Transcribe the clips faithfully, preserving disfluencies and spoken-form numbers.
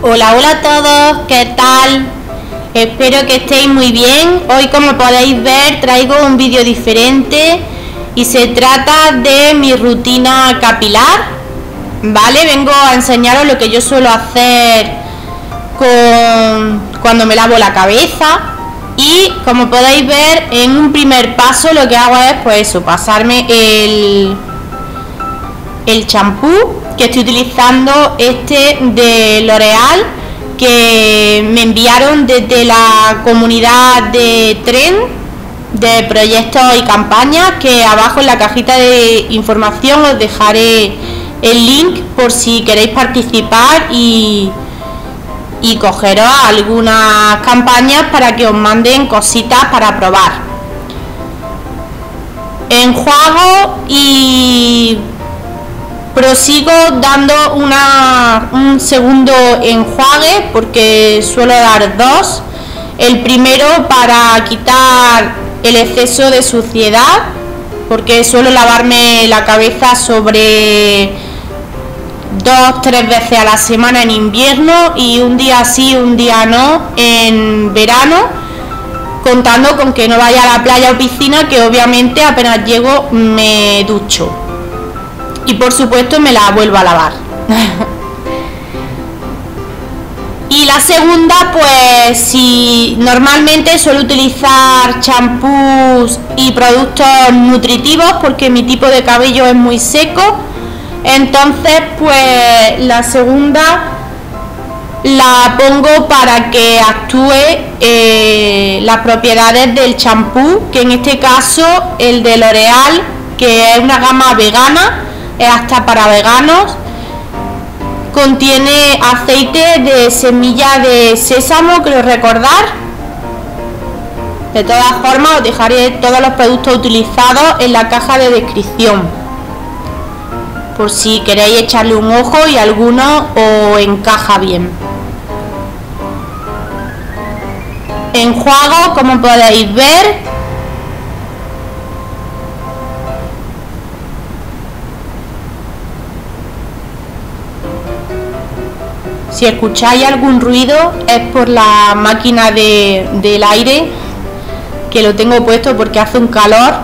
Hola, hola a todos, ¿qué tal? Espero que estéis muy bien. Hoy, como podéis ver, traigo un vídeo diferente y se trata de mi rutina capilar, ¿vale? Vengo a enseñaros lo que yo suelo hacer con cuando me lavo la cabeza y, como podéis ver, en un primer paso lo que hago es, pues eso, pasarme el el champú que estoy utilizando, este de L'Oréal, que me enviaron desde la comunidad de Tren de proyectos y campañas, que abajo en la cajita de información os dejaré el link por si queréis participar y, y cogeros algunas campañas para que os manden cositas para probar. Enjuago y prosigo dando una, un segundo enjuague, porque suelo dar dos. El primero para quitar el exceso de suciedad, porque suelo lavarme la cabeza sobre dos, tres veces a la semana en invierno y un día sí, un día no en verano, contando con que no vaya a la playa o piscina, que obviamente apenas llego me ducho. Y por supuesto me la vuelvo a lavar. Y la segunda, pues si normalmente suelo utilizar champús y productos nutritivos, porque mi tipo de cabello es muy seco, entonces pues la segunda la pongo para que actúe eh, las propiedades del champú, que en este caso el de L'Oréal, que es una gama vegana, es hasta para veganos, contiene aceite de semilla de sésamo, creo recordar. De todas formas os dejaré todos los productos utilizados en la caja de descripción, por si queréis echarle un ojo y alguno os encaja bien. Enjuago, como podéis ver. Si escucháis algún ruido es por la máquina de, del aire, que lo tengo puesto porque hace un calor.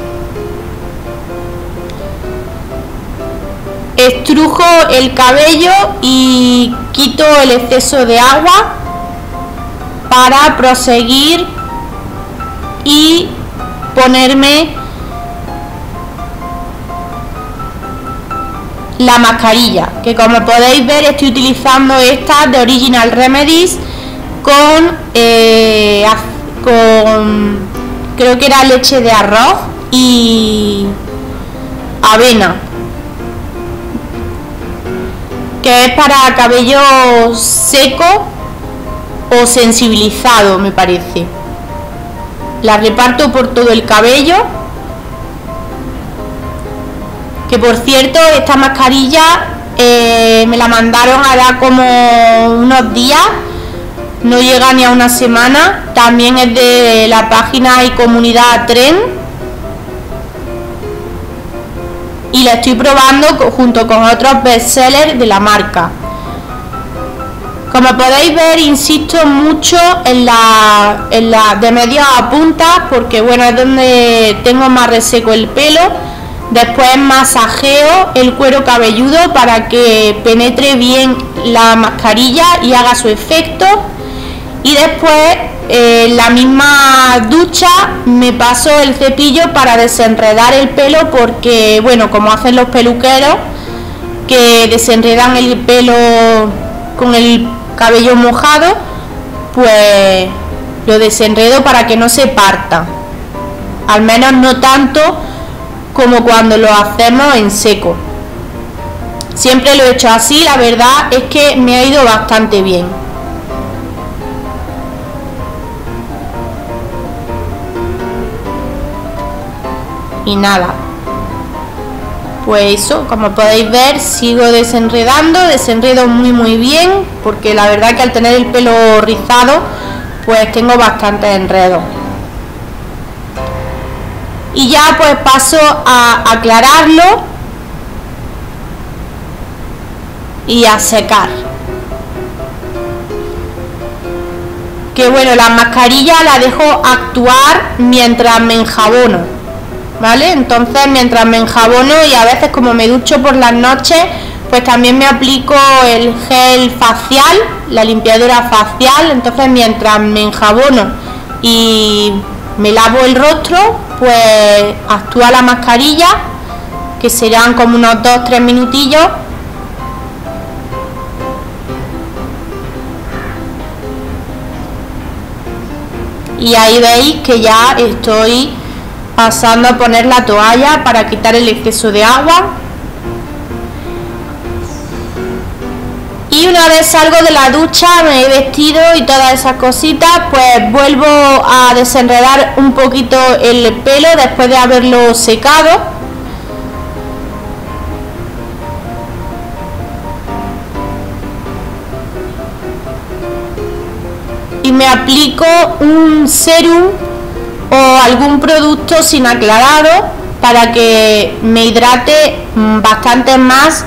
Estrujo el cabello y quito el exceso de agua para proseguir y ponerme la mascarilla, que como podéis ver estoy utilizando esta de Original Remedies con, eh, con creo que era leche de arroz y avena, que es para cabello seco o sensibilizado, me parece. La reparto por todo el cabello. Que por cierto, esta mascarilla eh, me la mandaron ahora como unos días, no llega ni a una semana. También es de la página y comunidad Tren y la estoy probando junto con otros bestsellers de la marca. Como podéis ver, insisto mucho en la, en la de media a punta, porque bueno, es donde tengo más reseco el pelo. Después masajeo el cuero cabelludo para que penetre bien la mascarilla y haga su efecto. Y después eh, en la misma ducha me paso el cepillo para desenredar el pelo, porque bueno, como hacen los peluqueros, que desenredan el pelo con el cabello mojado, pues lo desenredo para que no se parta. Al menos no tanto como cuando lo hacemos en seco. Siempre lo he hecho así, la verdad es que me ha ido bastante bien. Y nada, pues eso, como podéis ver, sigo desenredando, desenredo muy muy bien, porque la verdad que al tener el pelo rizado, pues tengo bastante enredo. Y ya pues paso a aclararlo y a secar. que bueno, la mascarilla la dejo actuar mientras me enjabono, ¿vale? Entonces mientras me enjabono y a veces como me ducho por las noches, pues también me aplico el gel facial, la limpiadora facial. Entonces mientras me enjabono y me lavo el rostro, pues actúa la mascarilla, que serán como unos dos tres minutillos. Y ahí veis que ya estoy pasando a poner la toalla para quitar el exceso de agua. Y una vez salgo de la ducha, me he vestido y todas esas cositas, pues vuelvo a desenredar un poquito el pelo después de haberlo secado. Y me aplico un serum o algún producto sin aclarado para que me hidrate bastante más,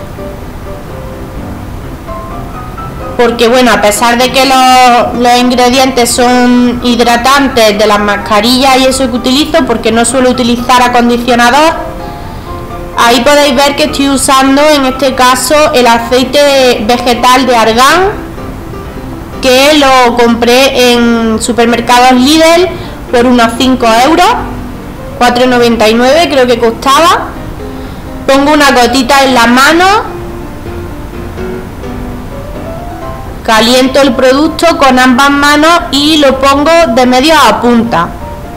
porque bueno, a pesar de que los, los ingredientes son hidratantes de las mascarillas y eso que utilizo, porque no suelo utilizar acondicionador, ahí podéis ver que estoy usando en este caso el aceite vegetal de argán, que lo compré en supermercados Lidl por unos cinco euros, cuatro noventa y nueve creo que costaba. Pongo una gotita en la mano, caliento el producto con ambas manos y lo pongo de medio a punta.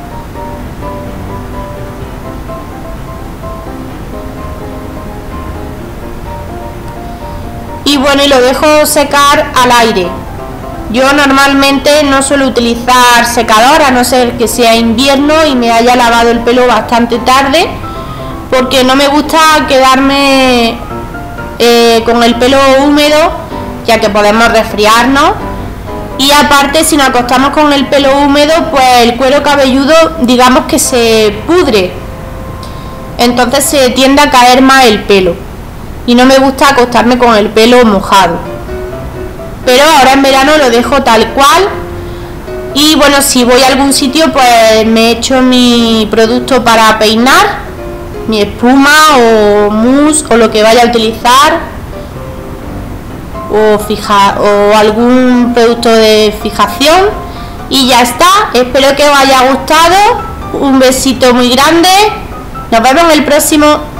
Y bueno, y lo dejo secar al aire. Yo normalmente no suelo utilizar secador, a no ser que sea invierno y me haya lavado el pelo bastante tarde, porque no me gusta quedarme eh, con el pelo húmedo, ya que podemos resfriarnos. Y aparte, si nos acostamos con el pelo húmedo, pues el cuero cabelludo, digamos que se pudre, entonces se tiende a caer más el pelo, y no me gusta acostarme con el pelo mojado. Pero ahora en verano lo dejo tal cual. Y bueno, si voy a algún sitio, pues me echo mi producto para peinar, mi espuma o mousse o lo que vaya a utilizar, o fija o algún producto de fijación, y ya está. Espero que os haya gustado. Un besito muy grande. Nos vemos en el próximo.